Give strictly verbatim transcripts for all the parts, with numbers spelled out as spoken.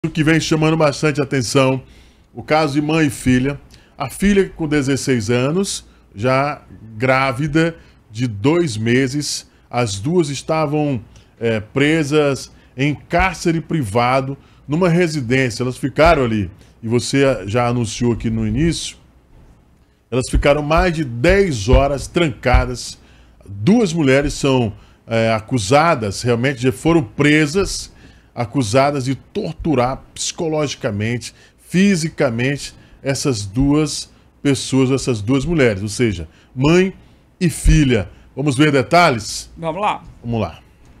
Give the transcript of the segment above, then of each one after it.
O que vem chamando bastante atenção, o caso de mãe e filha. A filha com dezesseis anos, já grávida de dois meses. As duas estavam é, presas em cárcere privado, numa residência. Elas ficaram ali, e você já anunciou aqui no início, elas ficaram mais de dez horas trancadas. Duas mulheres são é, acusadas, realmente já foram presas, acusadas de torturar psicologicamente, fisicamente, essas duas pessoas, essas duas mulheres, ou seja, mãe e filha. Vamos ver detalhes? Vamos lá. Vamos lá.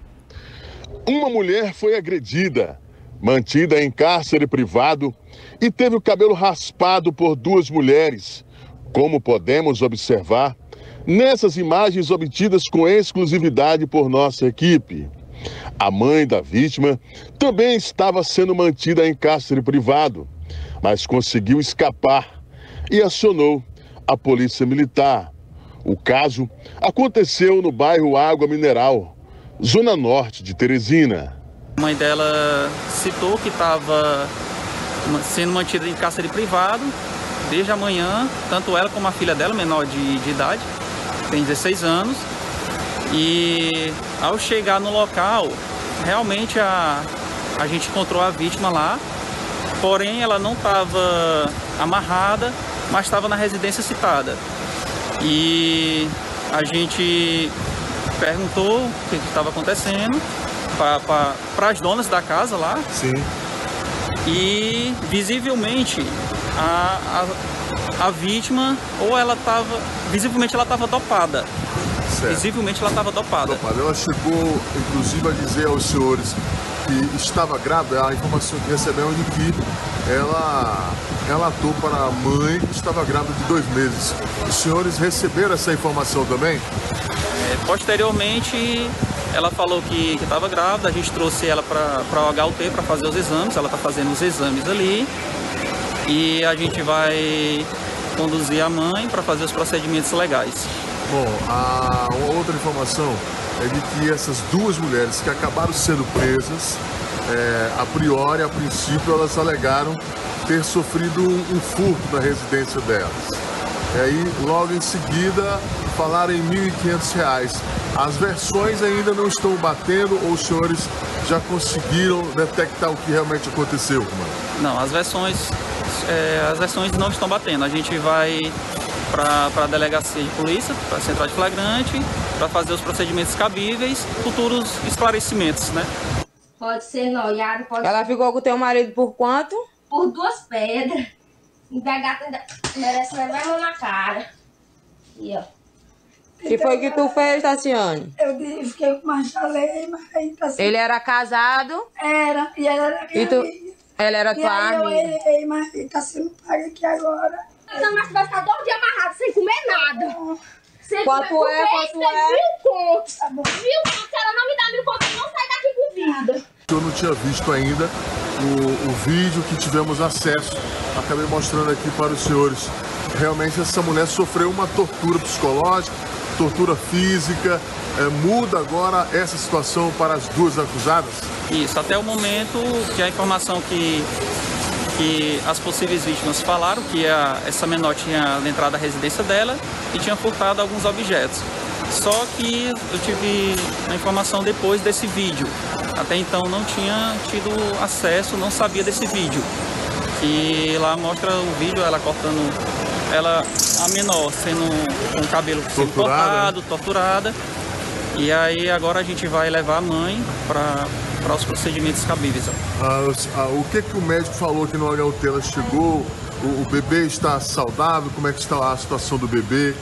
Uma mulher foi agredida, mantida em cárcere privado e teve o cabelo raspado por duas mulheres, como podemos observar nessas imagens obtidas com exclusividade por nossa equipe. A mãe da vítima também estava sendo mantida em cárcere privado, mas conseguiu escapar e acionou a polícia militar. O caso aconteceu no bairro Água Mineral, zona norte de Teresina. A mãe dela citou que estava sendo mantida em cárcere privado desde a manhã, tanto ela como a filha dela, menor de, de idade, tem dezesseis anos. E ao chegar no local, realmente a, a gente encontrou a vítima lá, porém ela não estava amarrada, mas estava na residência citada. E a gente perguntou o que estava acontecendo para as donas da casa lá. Sim. E visivelmente a, a, a vítima, ou ela estava, visivelmente ela estava dopada. Certo. Visivelmente ela estava dopada. dopada. Ela chegou, inclusive, a dizer aos senhores que estava grávida. A informação que recebemos de que ela relatou para a mãe que estava grávida de dois meses. Os senhores receberam essa informação também? É, posteriormente, ela falou que estava grávida. A gente trouxe ela para o H U T para fazer os exames. Ela está fazendo os exames ali. E a gente vai conduzir a mãe para fazer os procedimentos legais. Bom, a uma outra informação é de que essas duas mulheres que acabaram sendo presas, é, a priori, a princípio, elas alegaram ter sofrido um, um furto na residência delas. E aí, logo em seguida, falaram em mil e quinhentos reais. As versões ainda não estão batendo ou os senhores já conseguiram detectar o que realmente aconteceu, mano? Não, as versões, é, as versões não estão batendo. A gente vai para a delegacia de polícia, para a central de flagrante, para fazer os procedimentos cabíveis, futuros esclarecimentos, né? Pode ser noiado, pode Ela ser... ficou com o teu marido por quanto? Por duas pedras. E da gata ainda merece levar a mão na cara. E ó. O que foi que tu fez, Tassiane? Eu fiquei com uma chaleia, mas aí tá assim. Ele era casado? Era, e ela era minha E tu... amiga. Ela era E tua aí eu amiga? errei, mas ele tá sendo pago aqui agora. Não, mas vai ficar dois dias amarrado sem comer nada. Sem Quanto comer, é, quanto é? Mil contos. Tá bom. Mil contos, se ela não me dá mil contos, eu não saio daqui com vida. Eu não tinha visto ainda o, o vídeo que tivemos acesso. Acabei mostrando aqui para os senhores. Realmente essa mulher sofreu uma tortura psicológica, tortura física. É, muda agora essa situação para as duas acusadas? Isso, até o momento que a informação que, que as possíveis vítimas falaram que a, essa menor tinha entrado à residência dela e tinha furtado alguns objetos. Só que eu tive a informação depois desse vídeo. Até então não tinha tido acesso, não sabia desse vídeo. E lá mostra o vídeo, ela cortando, ela, a menor, sendo com o cabelo sendo cortado, torturada. E aí agora a gente vai levar a mãe para os procedimentos cabíveis. Ah, ah, o que, que o médico falou aqui no H U T? Ela chegou, o, o bebê está saudável? Como é que está a situação do bebê?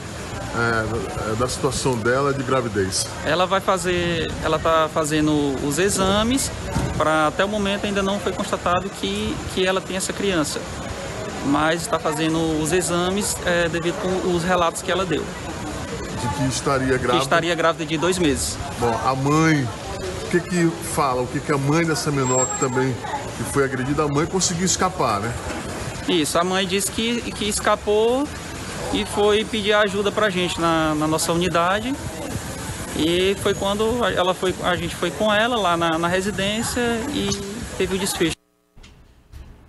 É, da situação dela de gravidez? Ela vai fazer, ela está fazendo os exames, para até o momento ainda não foi constatado que, que ela tem essa criança, mas está fazendo os exames é, devido com os relatos que ela deu. De que estaria grávida? Que estaria grávida de dois meses. Bom, a mãe, o que que fala? O que que a mãe dessa menor que também que foi agredida, a mãe conseguiu escapar, né? Isso, a mãe disse que, que escapou e foi pedir ajuda pra gente na, na nossa unidade. E foi quando ela foi, a gente foi com ela lá na, na residência e teve o desfecho.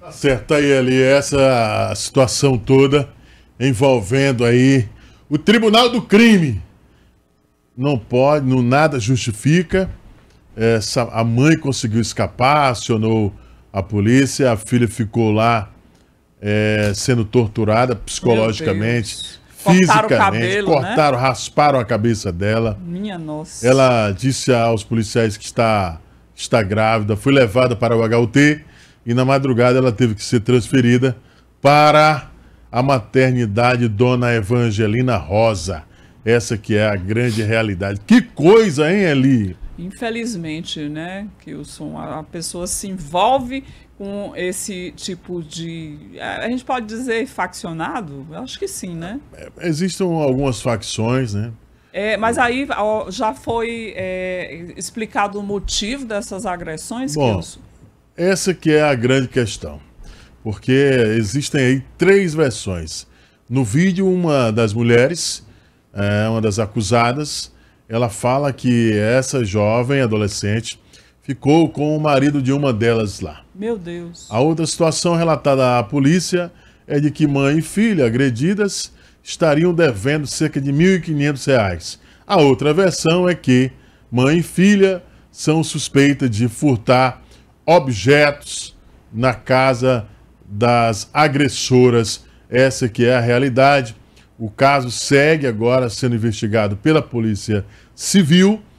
Tá certo, aí ali essa situação toda envolvendo aí o Tribunal do Crime. Não pode, não nada justifica. Essa, a mãe conseguiu escapar, acionou a polícia, a filha ficou lá é, sendo torturada psicologicamente, fisicamente, cortaram, o cabelo, cortaram, né? Rasparam a cabeça dela. Minha nossa. Ela disse aos policiais que está, está grávida, foi levada para o H U T e na madrugada ela teve que ser transferida para a maternidade Dona Evangelina Rosa. Essa que é a grande realidade. Que coisa, hein, Eli? Infelizmente, né, Kilson, a pessoa se envolve com esse tipo de... A gente pode dizer faccionado? Eu acho que sim, né? Existem algumas facções, né? É, mas aí ó, já foi é, explicado o motivo dessas agressões, Bom, Kilson? Essa que é a grande questão. Porque existem aí três versões. No vídeo, uma das mulheres, é, uma das acusadas, ela fala que essa jovem adolescente ficou com o marido de uma delas lá. Meu Deus. A outra situação relatada à polícia é de que mãe e filha agredidas estariam devendo cerca de mil e quinhentos reais. A outra versão é que mãe e filha são suspeitas de furtar objetos na casa das agressoras. Essa que é a realidade. O caso segue agora sendo investigado pela Polícia Civil